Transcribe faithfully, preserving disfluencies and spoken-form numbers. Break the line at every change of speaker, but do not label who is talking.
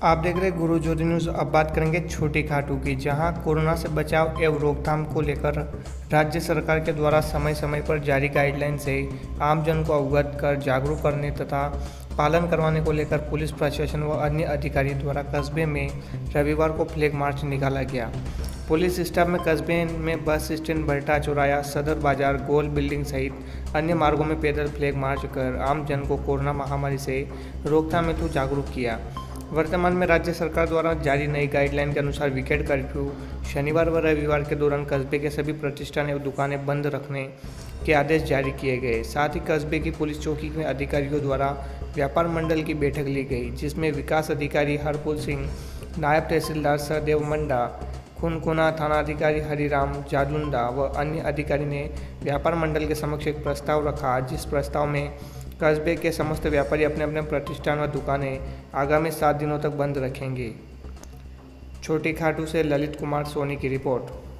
आप देख रहे गुरु ज्योति न्यूज़। अब बात करेंगे छोटी खाटू की, जहां कोरोना से बचाव एवं रोकथाम को लेकर राज्य सरकार के द्वारा समय समय पर जारी गाइडलाइन से आमजन को अवगत कर जागरूक करने तथा पालन करवाने को लेकर पुलिस प्रशासन व अन्य अधिकारी द्वारा कस्बे में रविवार को फ्लैग मार्च निकाला गया। पुलिस स्टाफ में कस्बे में बस स्टैंड, भट्टा चौराया, सदर बाजार, गोल बिल्डिंग सहित अन्य मार्गों में पैदल फ्लैग मार्च कर आमजन को कोरोना महामारी से रोकथाम हेतु जागरूक किया। वर्तमान में राज्य सरकार द्वारा जारी नई गाइडलाइन के अनुसार वीकेंड कर्फ्यू शनिवार व रविवार के दौरान कस्बे के सभी प्रतिष्ठान एवं दुकानें बंद रखने के आदेश जारी किए गए। साथ ही कस्बे की पुलिस चौकी में अधिकारियों द्वारा व्यापार मंडल की बैठक ली गई, जिसमें विकास अधिकारी हरपुल सिंह, नायब तहसीलदार सहदेव मंडा, खुनकुना थानाधिकारी हरिराम जादुंडा व अन्य अधिकारी ने व्यापार मंडल के समक्ष एक प्रस्ताव रखा, जिस प्रस्ताव में कस्बे के समस्त व्यापारी अपने अपने प्रतिष्ठान व दुकानें आगामी सात दिनों तक बंद रखेंगे। छोटी खाटू से ललित कुमार सोनी की रिपोर्ट।